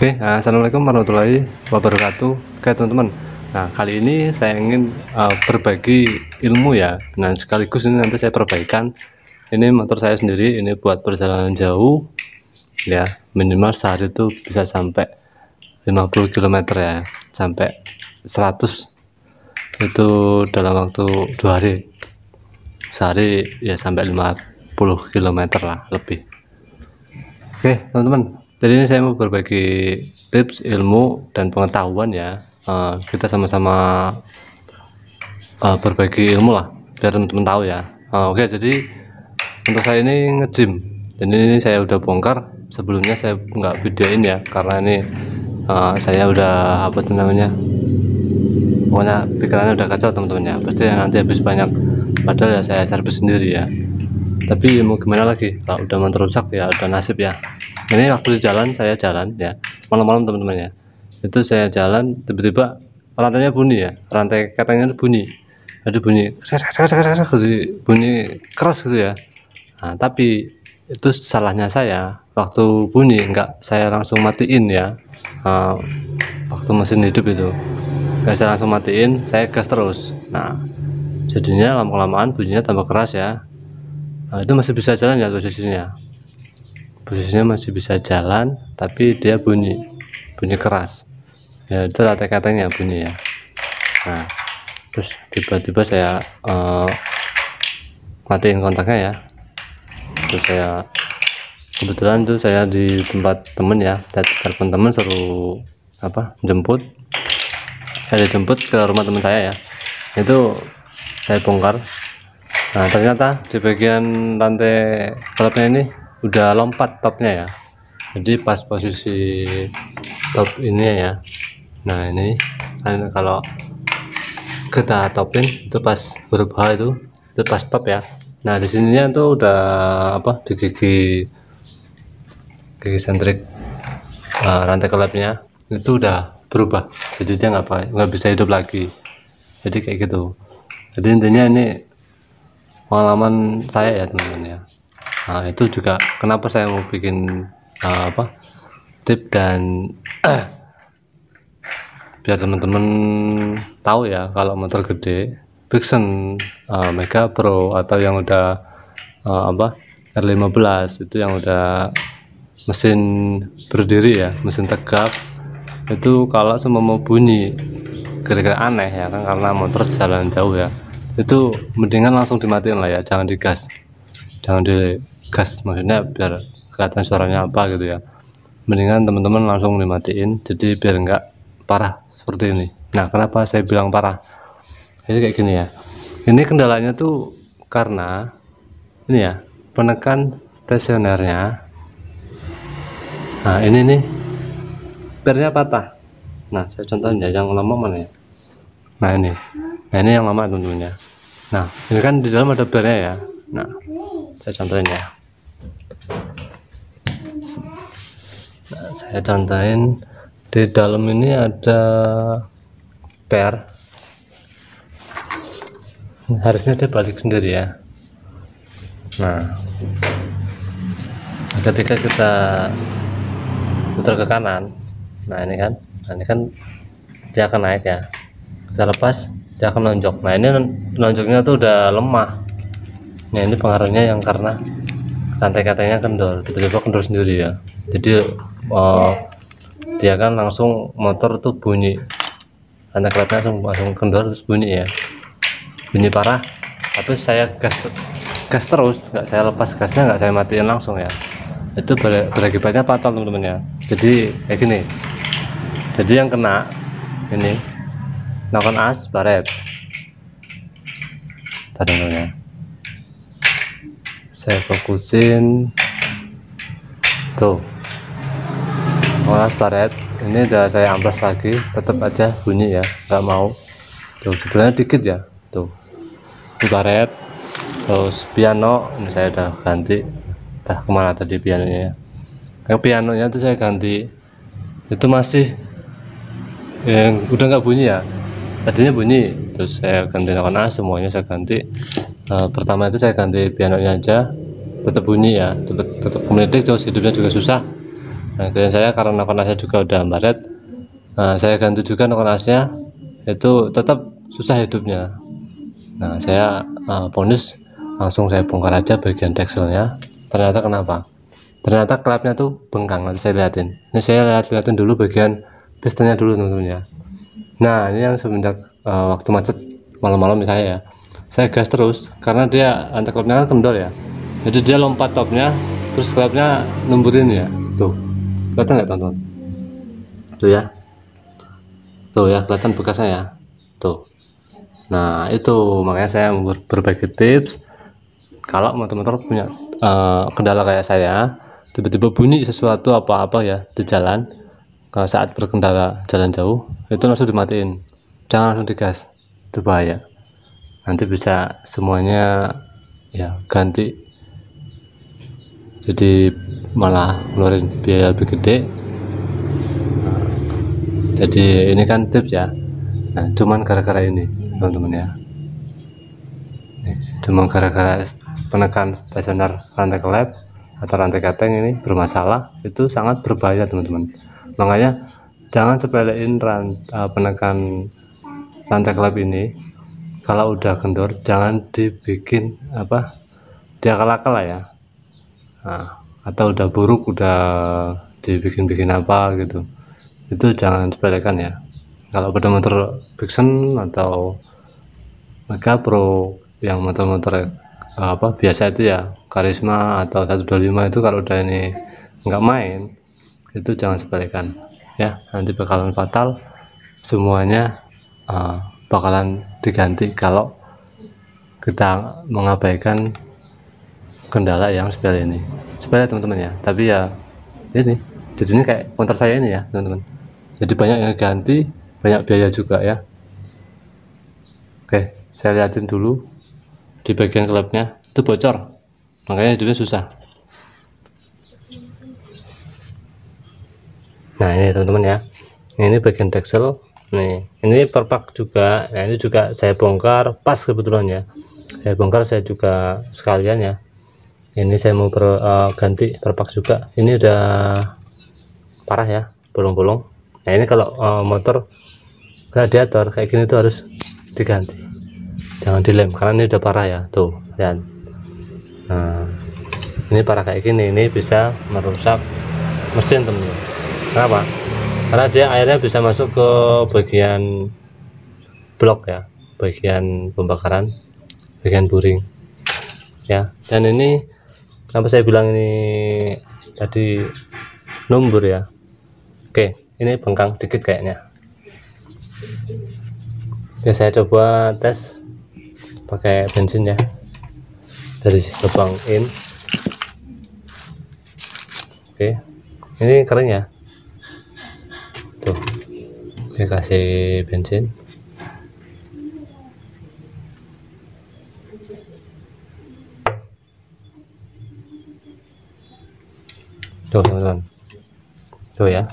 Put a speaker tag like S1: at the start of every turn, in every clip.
S1: Oke, assalamualaikum warahmatullahi wabarakatuh. Oke teman-teman, nah kali ini saya ingin berbagi ilmu ya. Nah sekaligus ini nanti saya perbaikan. Ini motor saya sendiri, ini buat perjalanan jauh ya, minimal sehari itu bisa sampai 50 km ya, sampai 100 itu dalam waktu 2 hari. Sehari ya sampai 50 km lah lebih. Oke teman-teman, jadi ini saya mau berbagi tips, ilmu, dan pengetahuan ya. Kita sama-sama berbagi ilmu lah, biar teman-teman tahu ya. Oke, jadi untuk saya ini nge-gym, dan ini saya udah bongkar. Sebelumnya saya nggak videoin ya, karena ini saya udah apa tuh namanya, pokoknya pikirannya udah kacau teman-teman ya. Pasti nanti habis banyak, padahal ya saya servis sendiri ya. Tapi mau gimana lagi, kalau udah motor rusak ya udah nasib ya. Ini waktu di jalan, saya jalan ya malam-malam teman-teman ya, itu saya jalan tiba-tiba rantainya bunyi ya, rantai katanya bunyi, ada bunyi bunyi keras gitu ya. Nah, tapi itu salahnya saya, waktu bunyi enggak saya langsung matiin ya. Waktu mesin hidup itu enggak saya langsung matiin, saya gas terus. Nah jadinya lama-kelamaan bunyinya tambah keras ya. Nah, itu masih bisa jalan ya, posisinya masih bisa jalan, tapi dia bunyi keras ya, itu rantai-katanya bunyi ya. Nah terus tiba-tiba saya matiin kontaknya ya. Terus saya kebetulan tuh saya di tempat temen ya, telepon temen suruh jemput, saya dijemput ke rumah teman saya ya, itu saya bongkar. Nah ternyata di bagian rantai klapnya ini udah lompat topnya ya, jadi pas posisi top ini ya. Nah ini kan kalau kita topin itu pas huruf H itu pas top ya. Nah di sininya tuh udah di gigi sentrik rantai kelapnya itu udah berubah, jadi dia nggak bisa hidup lagi, jadi kayak gitu. Jadi intinya ini pengalaman saya ya teman-teman ya. Nah itu juga kenapa saya mau bikin tip dan biar teman-teman tahu ya, kalau motor gede Vixion Mega Pro atau yang udah R15 itu yang udah mesin berdiri ya, mesin tegap, itu kalau semua mau bunyi kira-kira aneh ya kan, karena motor jalan jauh ya, itu mendingan langsung dimatiin lah ya, jangan digas, maksudnya biar kelihatan suaranya apa gitu ya. Mendingan teman-teman langsung dimatiin, jadi biar enggak parah seperti ini. Nah kenapa saya bilang parah, jadi kayak gini ya, ini kendalanya tuh karena ini ya, penekan stasionernya. Nah ini nih pernya patah. Nah saya contohin ya, yang lama mana ya. Nah ini yang lama teman-teman ya. Nah ini kan di dalam ada pernya ya. Nah saya contohin ya. Nah, saya contohin di dalam ini ada per, harusnya dia balik sendiri ya. Nah ketika kita putar ke kanan, nah ini kan dia akan naik ya, kita lepas dia akan nonjok. Nah ini nonjoknya tuh udah lemah. Nah ini pengaruhnya yang karena rantai-katanya kendor, tiba-tiba kendor sendiri ya. Jadi dia kan langsung motor tuh bunyi, rantai klapnya langsung kendor terus bunyi ya, bunyi parah. Tapi saya gas terus, nggak saya lepas gasnya, nggak saya matiin langsung ya, itu berakibatnya fatal teman-teman ya. Jadi kayak gini, jadi yang kena ini noken as baret tadi ya. Saya fokusin tuh, as baret ini udah saya amplas lagi, tetap aja bunyi ya, nggak mau. Tuh sebenarnya dikit ya, tuh baret. Terus piano ini saya udah ganti, entah kemana tadi pianonya ya. Yang pianonya tuh saya ganti, itu masih yang udah nggak bunyi ya, tadinya bunyi. Terus saya ganti noken as, semuanya saya ganti. Pertama itu saya ganti pianonya aja, tetap bunyi ya, tetap kemeletik, terus hidupnya juga susah. Nah, klien saya karena konasnya juga udah baret, saya ganti juga konasnya, itu tetap susah hidupnya. Nah, saya vonis langsung saya bongkar aja bagian dekselnya. Ternyata kenapa? Ternyata klepnya tuh bengkang. Nanti saya liatin. Ini saya liatin dulu bagian pistonnya dulu teman-teman ya. Nah, ini yang semenjak waktu macet malam-malam misalnya ya, saya gas terus karena dia anti klepnya kan kendor ya. Jadi dia lompat topnya, terus klepnya nemburin ya. Tuh, kelihatan nggak teman-teman? Tuh ya, tuh ya, kelihatan bekasnya ya. Tuh. Nah, itu makanya saya berbagi tips. Kalau teman-teman punya kendala kayak saya, tiba-tiba bunyi sesuatu apa-apa ya di jalan, saat berkendara jalan jauh, itu langsung dimatiin, jangan langsung digas, itu bahaya. Nanti bisa semuanya ya ganti, jadi malah ngeluarin biaya lebih gede. Jadi ini kan tips ya. Nah, cuman gara-gara ini teman-teman ya, cuma gara-gara penekan stasioner rantai klep atau rantai keteng ini bermasalah, itu sangat berbahaya teman-teman. Makanya jangan sepelein penekan rantai klep ini. Kalau udah kendor jangan dibikin diakal-akal lah ya. Nah, atau udah buruk udah dibikin apa gitu, itu jangan sepelekan ya. Kalau motor Vixen atau Mega Pro yang motor-motor biasa itu ya, Karisma atau 125 itu, kalau udah ini nggak main, itu jangan sepelekan ya, nanti bakalan fatal semuanya. Bakalan diganti kalau kita mengabaikan kendala yang sepele ini. Sepele teman-teman ya, tapi ya ini jadinya kayak motor saya ini ya teman-teman, jadi banyak yang ganti, banyak biaya juga ya. Oke, saya liatin dulu di bagian klepnya itu bocor, makanya hidupnya susah. Nah, ini teman-teman ya, ini bagian deksel nih, ini perpak juga. Nah, ini juga saya bongkar pas kebetulan ya, saya bongkar, saya juga sekalian ya. Ini saya mau ganti perpak juga, ini udah parah ya, bolong-bolong. Nah, ini kalau motor radiator kayak gini tuh harus diganti, jangan dilem karena ini udah parah ya, tuh lihat. Nah, ini parah kayak gini, ini bisa merusak mesin teman-teman. Kenapa? Karena dia airnya bisa masuk ke bagian blok ya, bagian pembakaran, bagian buring ya. Dan ini kenapa saya bilang ini tadi numbur ya. Oke, ini bengkang dikit kayaknya. Oke, saya coba tes pakai bensin ya, dari lubang in. Oke, ini kering ya, tuh. Oke, kasih bensin. Tuh teman-teman, tuh ya,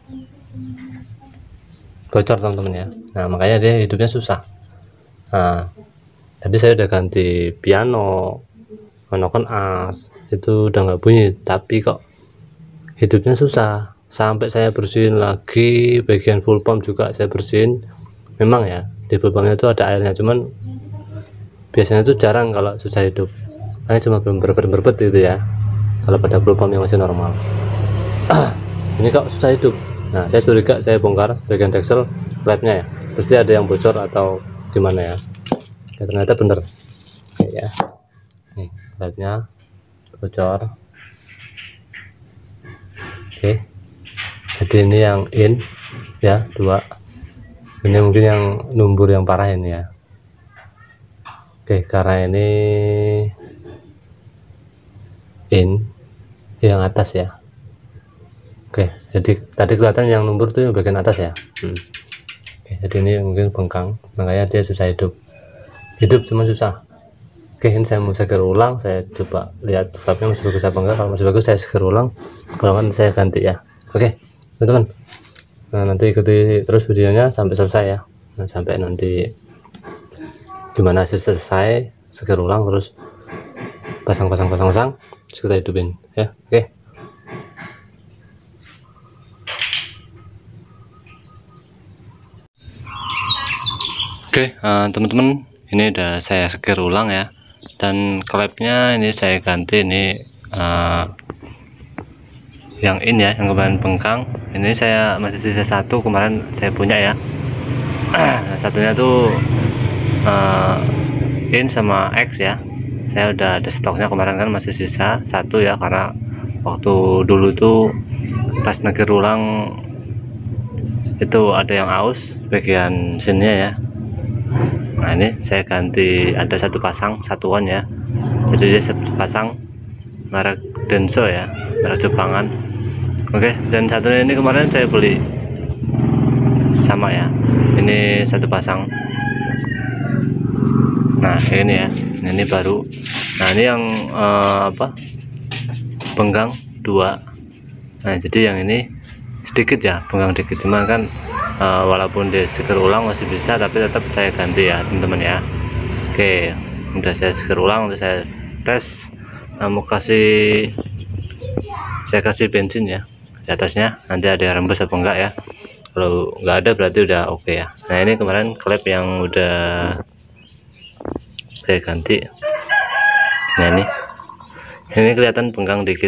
S1: bocor teman-teman ya. Nah, makanya dia hidupnya susah. Nah, tadi saya udah ganti piano, menekan as, itu udah nggak bunyi, tapi kok hidupnya susah. Sampai saya bersihin lagi bagian full pump juga saya bersihin. Memang ya di full pumpnya itu ada airnya, cuman biasanya itu jarang kalau susah hidup, hanya cuma belum berbet gitu ya, kalau pada full pump yang masih normal. Ini kok susah hidup. Nah, saya curiga, saya bongkar bagian deksel klepnya ya, pasti ada yang bocor atau gimana ya. Ya, ternyata bener ya, nih klepnya bocor. Oke, jadi ini yang in ya, 2. Ini mungkin yang numbur yang parah ini ya. Oke, karena ini in yang atas ya. Oke, jadi tadi kelihatan yang numbur tuh yang bagian atas ya. Oke, jadi ini mungkin bengkang, makanya dia susah hidup cuma susah. Oke, ini saya mau seger ulang, saya coba lihat sebabnya masih bagus apa enggak. Kalau masih bagus saya seger ulang, kalau kan saya ganti ya. Oke teman-teman, nah, nanti ikuti terus videonya sampai selesai ya. Nah, sampai nanti gimana hasil selesai, seger ulang, terus pasang, terus kita hidupin ya. Oke. Oke, teman-teman, ini udah saya sekir ulang ya, dan klepnya ini saya ganti. Ini yang in ya, yang kemarin bengkang. Ini saya masih sisa satu, kemarin saya punya ya. Nah, satunya tuh in sama X ya, saya udah ada stoknya, kemarin kan masih sisa satu ya, karena waktu dulu tuh pas nekir ulang itu ada yang aus bagian sininya ya. Nah, ini saya ganti, ada satu pasang satuan ya, jadi dia satu pasang merek Denso ya, merek Jepangan. Oke, dan satunya ini kemarin saya beli sama ya, ini satu pasang. Nah, ini ya, ini baru. Nah, ini yang bengkang dua. Nah, jadi yang ini sedikit ya, bengkang dikit, cuman kan walaupun dia sekir ulang masih bisa, tapi tetap saya ganti ya teman-teman ya. Oke, udah saya sekir ulang, udah saya tes. Nah, saya kasih bensin ya di atasnya, nanti ada yang rembes apa enggak ya. Kalau nggak ada berarti udah oke ya. Nah, ini kemarin klep yang udah saya ganti. Nah, ini kelihatan bengkang dikit.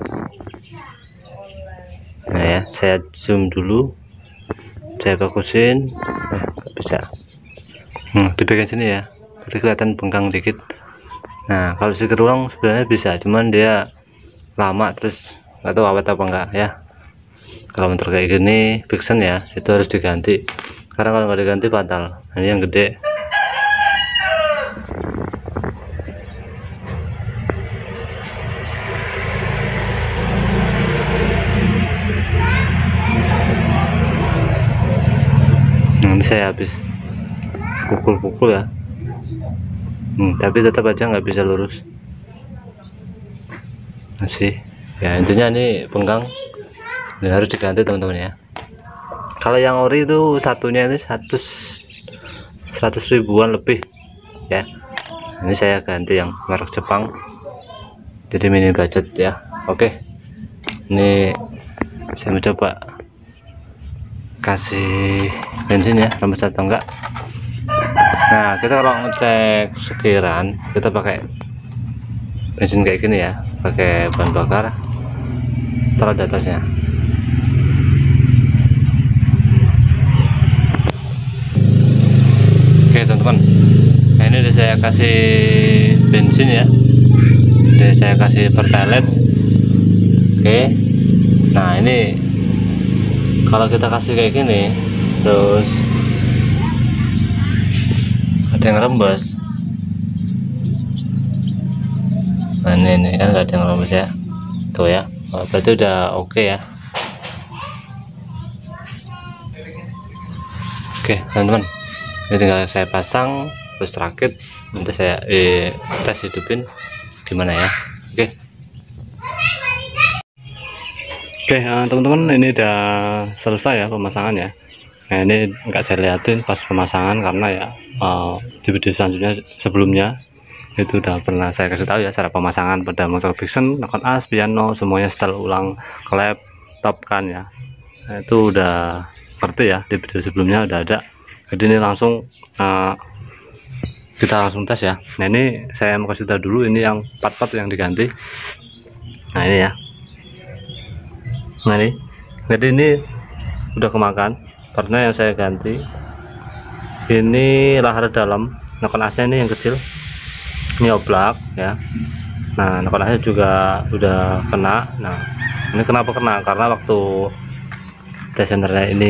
S1: Nah ya, saya zoom dulu, saya fokusin. Nggak bisa. Di bagian sini ya, jadi kelihatan bengkang dikit. Nah, kalau sekir ulang sebenarnya bisa, cuman dia lama, terus nggak tahu awet apa enggak ya. Kalau motor kayak gini Vixen ya, itu harus diganti, karena kalau nggak diganti fatal. Nah, ini yang gede. Ini saya habis pukul-pukul ya, tapi tetap aja nggak bisa lurus masih ya. Intinya ini bengkang dan harus diganti teman-teman ya. Kalau yang ori itu satunya ini 100 ribuan lebih ya. Ini saya ganti yang merek Jepang, jadi mini budget ya. Oke, ini saya mencoba kasih bensin ya, rembes atau enggak. Nah, kita kalau ngecek sekiran, kita pakai bensin kayak gini ya, pakai bahan bakar, taruh di atasnya. Oke teman-teman, nah ini udah saya kasih bensin ya, udah saya kasih pertalite. Oke, nah ini kalau kita kasih kayak gini terus ada yang rembes. Nah, ini kan nggak ada yang rembes ya, tuh ya. Berarti udah oke ya. Oke teman-teman, ini tinggal saya pasang terus rakit, nanti saya tes hidupin gimana ya. Oke, teman-teman, ini udah selesai ya pemasangan ya. Nah, ini nggak saya liatin pas pemasangan karena ya di video selanjutnya sebelumnya itu udah pernah saya kasih tahu ya cara pemasangan pada motor Vixen, nakon as, piano, semuanya setel ulang, klep, top kan ya. Nah, itu udah ngerti ya, di video sebelumnya udah ada. Jadi ini langsung kita langsung tes ya. Nah, ini saya mau kasih tahu dulu, ini yang part-part yang diganti. Nah, ini ya. Nah, ini jadi ini udah kemakan partnya yang saya ganti. Ini lahar dalam, nakon asnya ini yang kecil, ini oblak ya. Nah, nakon asnya juga udah kena. Nah, ini kenapa kena, karena waktu desenternya ini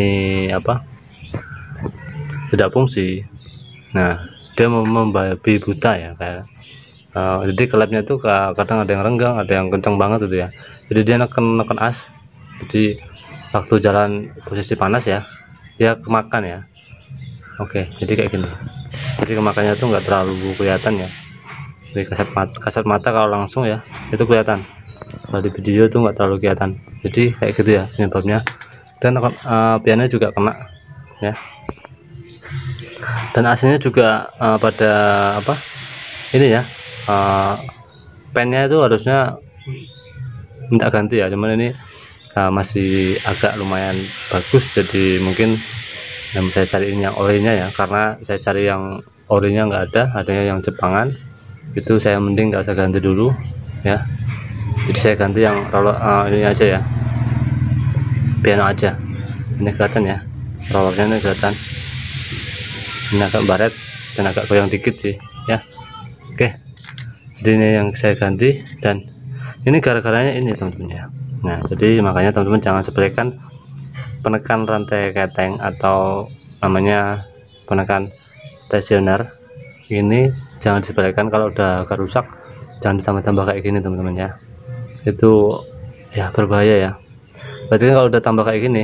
S1: tidak fungsi. Nah, dia membabi buta ya kayak jadi klepnya tuh kadang ada yang renggang, ada yang kencang banget gitu ya. Jadi dia neken as, jadi waktu jalan posisi panas ya dia kemakan ya. Oke, jadi kayak gini, jadi kemakannya tuh nggak terlalu kelihatan ya, jadi kasat mata kalau langsung ya itu kelihatan, kalau di video tuh nggak terlalu kelihatan. Jadi kayak gitu ya penyebabnya. Dan piannya juga kena ya, dan aslinya juga pada ini ya, pennya itu harusnya minta ganti ya, cuman ini masih agak lumayan bagus, jadi mungkin Dan saya cariin yang orinya ya, karena saya cari yang orinya nggak ada, adanya yang Jepangan. Itu saya mending nggak usah ganti dulu ya. Jadi saya ganti yang roller ini aja ya, piano aja. Ini kelihatan ya, rollernya ini kelihatan. Ini agak baret dan agak goyang dikit sih ya. Oke, jadi ini yang saya ganti, dan ini gara-garanya ini teman-teman ya. Nah, jadi makanya teman-teman jangan sepelekan penekan rantai keteng atau namanya penekan stasioner. Ini jangan disepelekan, kalau udah agak rusak jangan ditambah-tambah kayak gini teman-teman ya. Itu ya berbahaya ya. Berarti kan kalau udah tambah kayak gini,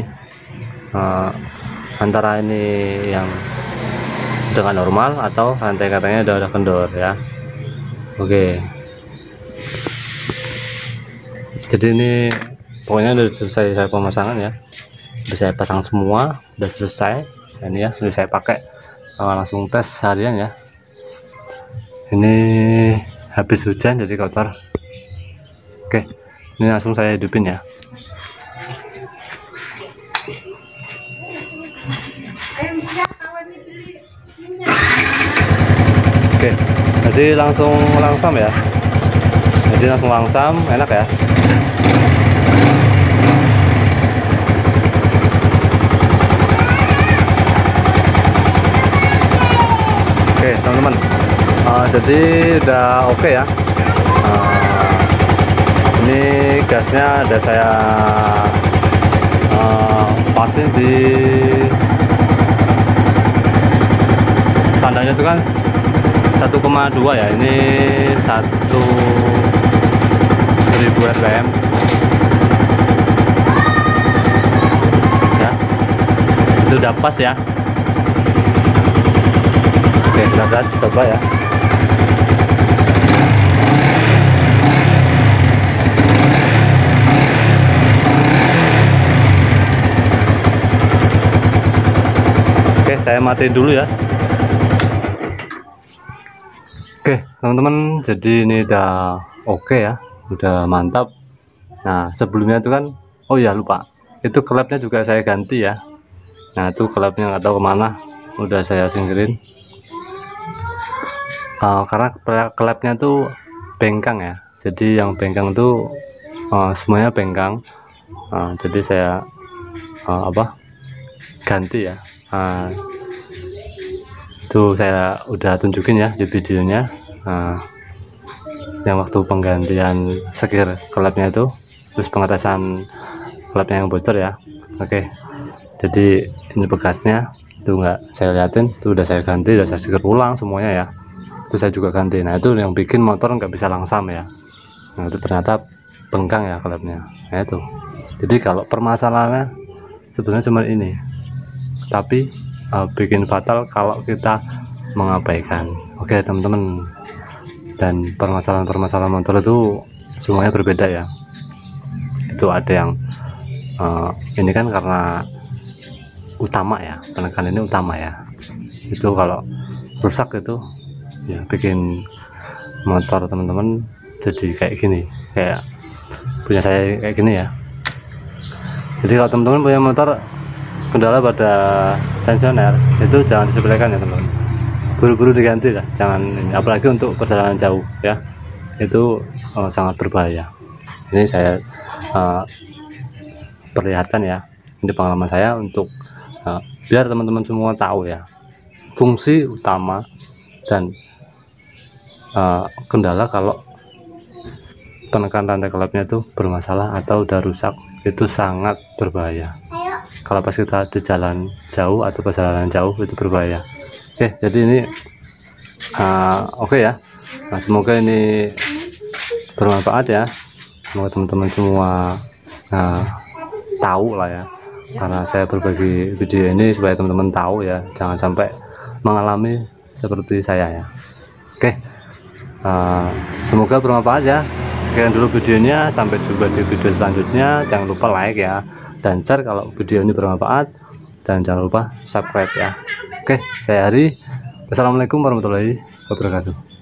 S1: antara ini yang dengan normal atau rantai katanya udah kendor ya. Oke, jadi ini pokoknya udah selesai saya pemasangan ya, udah saya pasang semua, udah selesai. Dan ya udah saya pakai langsung tes harian ya. Ini habis hujan jadi kotor. Oke, ini langsung saya hidupin ya. Oke, jadi langsung langsam ya. Jadi langsung langsam, enak ya. Oke teman-teman, jadi udah oke ya. Ini gasnya ada saya pasang di tandanya itu kan 1,2 ya, ini 1000 rpm ya, itu udah pas ya. Oke, kita gas coba ya. Oke, saya matiin dulu ya. Oke teman-teman, jadi ini udah oke ya, udah mantap. Nah sebelumnya itu kan, oh ya lupa, itu klepnya juga saya ganti ya. Nah itu klepnya nggak tahu kemana, udah saya singkirin. Karena klepnya tuh bengkang ya, jadi yang bengkang tuh semuanya bengkang. Jadi saya ganti ya. Itu saya udah tunjukin ya di videonya, yang waktu penggantian sekir klepnya itu, terus pengetesan klepnya yang bocor ya. Oke, jadi ini bekasnya itu nggak saya liatin, itu udah saya ganti, udah saya sekir ulang semuanya ya. Itu saya juga ganti. Nah itu yang bikin motor nggak bisa langsam ya. Nah itu ternyata bengkang ya klepnya. Nah itu, jadi kalau permasalahannya sebenarnya cuma ini, tapi bikin fatal kalau kita mengabaikan. Oke teman-teman, dan permasalahan motor itu semuanya berbeda ya. Itu ada yang ini kan karena utama ya, penekan ini utama ya. Itu kalau rusak itu ya bikin motor teman-teman jadi kayak gini, kayak punya saya kayak gini ya. Jadi kalau teman-teman punya motor kendala pada tensioner, itu jangan disepelekan ya teman-teman, buru-buru diganti lah, jangan ini, apalagi untuk perjalanan jauh ya, itu sangat berbahaya. Ini saya perlihatkan ya, ini pengalaman saya untuk biar teman-teman semua tahu ya, fungsi utama dan kendala kalau penekan rantai klepnya itu bermasalah atau udah rusak, itu sangat berbahaya. Kalau pas kita di jalan jauh atau perjalanan jauh itu berbahaya. Oke, jadi ini oke ya. Nah, semoga ini bermanfaat ya. Semoga teman-teman semua tahu lah ya. Karena saya berbagi video ini supaya teman-teman tahu ya, jangan sampai mengalami seperti saya ya. Oke, semoga bermanfaat ya. Sekian dulu videonya, sampai jumpa di video selanjutnya. Jangan lupa like ya, dan share kalau video ini bermanfaat, dan jangan lupa subscribe ya. Oke, saya Hari. Wassalamualaikum warahmatullahi wabarakatuh.